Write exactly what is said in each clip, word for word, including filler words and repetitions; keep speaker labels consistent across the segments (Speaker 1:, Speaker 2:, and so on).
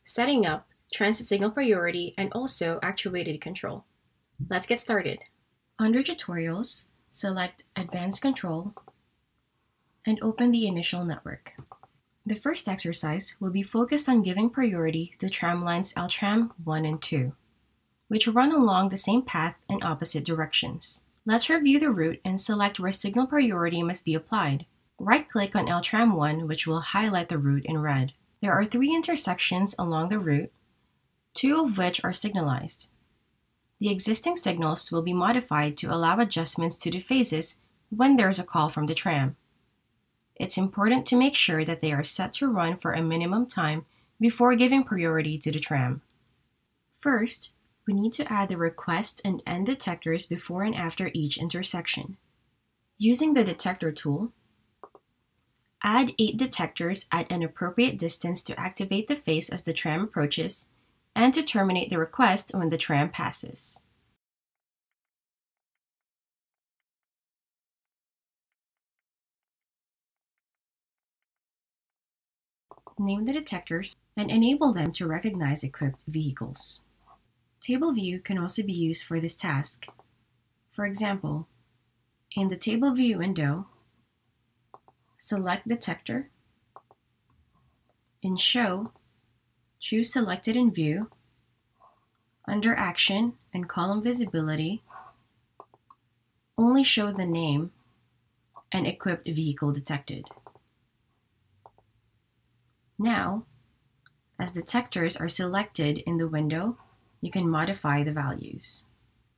Speaker 1: setting up transit signal priority, and also actuated control. Let's get started. Under Tutorials, select Advanced Control and open the initial network. The first exercise will be focused on giving priority to tramlines L tram one and two, which run along the same path in opposite directions. Let's review the route and select where signal priority must be applied. Right-click on L tram one, which will highlight the route in red. There are three intersections along the route, two of which are signalized. The existing signals will be modified to allow adjustments to the phases when there is a call from the tram. It's important to make sure that they are set to run for a minimum time before giving priority to the tram. First, we need to add the request and end detectors before and after each intersection. Using the detector tool, add eight detectors at an appropriate distance to activate the phase as the tram approaches and to terminate the request when the tram passes. Name the detectors and enable them to recognize equipped vehicles. Table view can also be used for this task. For example, in the table view window, select Detector. In Show, choose Selected in View. Under Action and Column Visibility, only show the name and equipped vehicle detected. Now, as detectors are selected in the window, you can modify the values.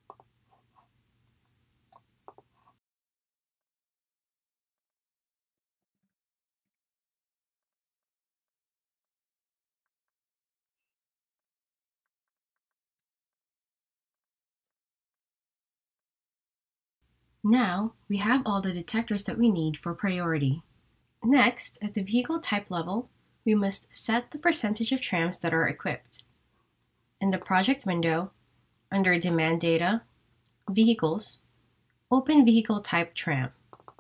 Speaker 1: Now, we have all the detectors that we need for priority. Next, at the vehicle type level, we must set the percentage of trams that are equipped. In the project window, under Demand Data, Vehicles, open Vehicle Type Tram.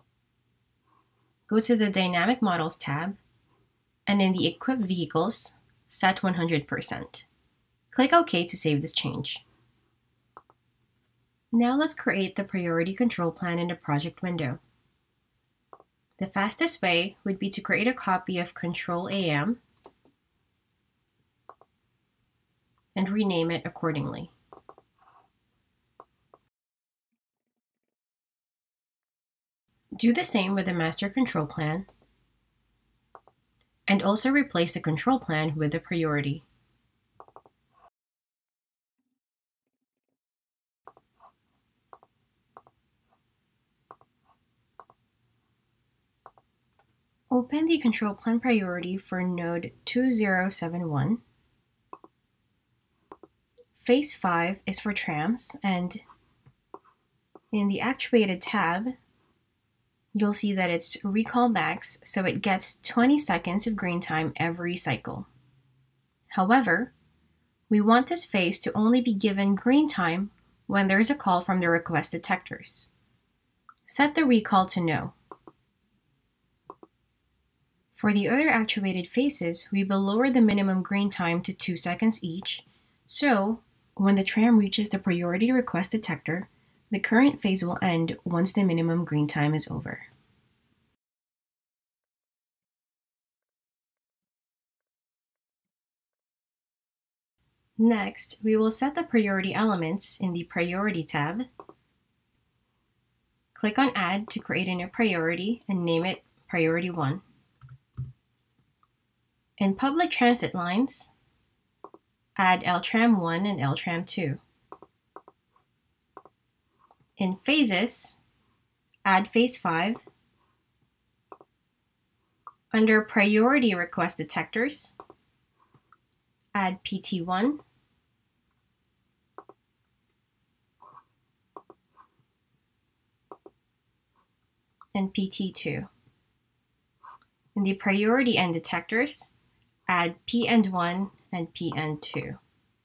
Speaker 1: Go to the Dynamic Models tab, and in the Equipped Vehicles, set one hundred percent. Click OK to save this change. Now let's create the priority control plan in the project window. The fastest way would be to create a copy of Control A M and rename it accordingly. Do the same with the master control plan, and also replace the control plan with the priority. Open the control plan priority for node two zero seven one. Phase five is for trams, and in the Actuated tab, you'll see that it's recall max, so it gets twenty seconds of green time every cycle. However, we want this phase to only be given green time when there is a call from the request detectors. Set the recall to no. For the other actuated phases, we will lower the minimum green time to two seconds each, so when the tram reaches the priority request detector, the current phase will end once the minimum green time is over. Next, we will set the priority elements in the Priority tab. Click on Add to create a new priority and name it Priority one. In Public Transit Lines, add L tram one and L tram two. In Phases, add Phase five. Under Priority Request Detectors, add P T one. And P T two. In the Priority End Detectors, add P End one and P End two.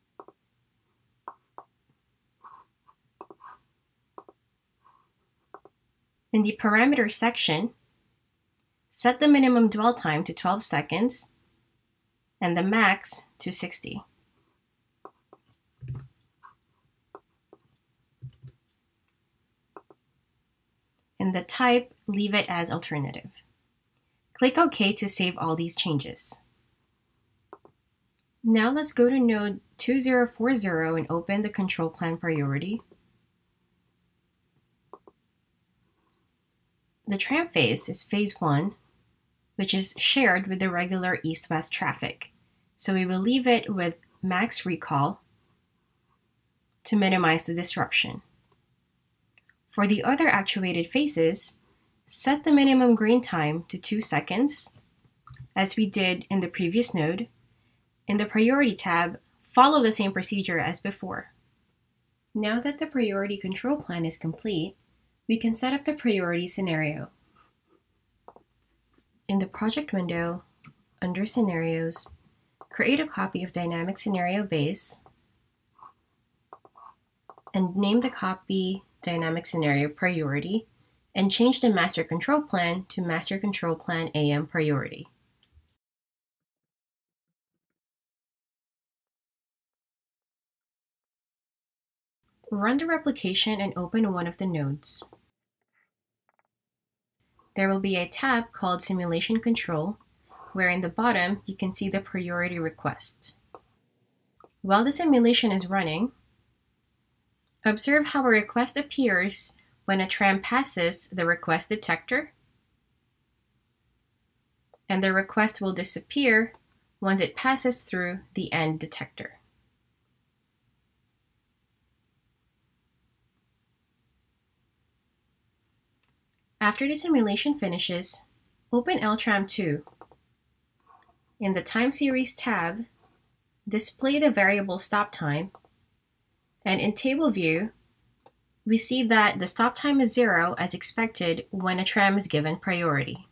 Speaker 1: In the Parameters section, set the minimum dwell time to twelve seconds and the max to sixty. In the type, leave it as alternative. Click OK to save all these changes. Now let's go to node two zero four zero and open the control plan priority. The tram phase is phase one, which is shared with the regular east-west traffic. So we will leave it with max recall to minimize the disruption. For the other actuated phases, set the minimum green time to two seconds, as we did in the previous node. In the Priority tab, follow the same procedure as before. Now that the priority control plan is complete, we can set up the priority scenario. In the project window, under Scenarios, create a copy of Dynamic Scenario Base and name the copy Dynamic Scenario Priority and change the Master Control Plan to Master Control Plan A M Priority. Run the replication and open one of the nodes. There will be a tab called Simulation Control, where in the bottom you can see the priority request. While the simulation is running, observe how a request appears when a tram passes the request detector, and the request will disappear once it passes through the end detector. After the simulation finishes, open L tram two. In the Time Series tab, display the variable stop time, and in Table View, we see that the stop time is zero as expected when a tram is given priority.